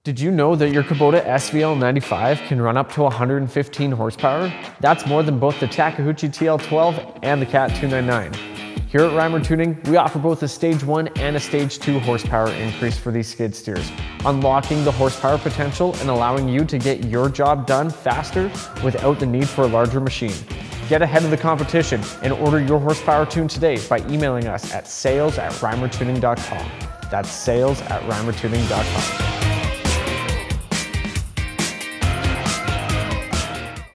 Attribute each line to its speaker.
Speaker 1: Did you know that your Kubota SVL95 can run up to 115 horsepower? That's more than both the Takeuchi TL12 and the Cat 299. Here at Reimer Tuning, we offer both a Stage 1 and a Stage 2 horsepower increase for these skid steers, unlocking the horsepower potential and allowing you to get your job done faster without the need for a larger machine. Get ahead of the competition and order your horsepower tune today by emailing us at sales@reimertuning.com. That's sales@reimertuning.com.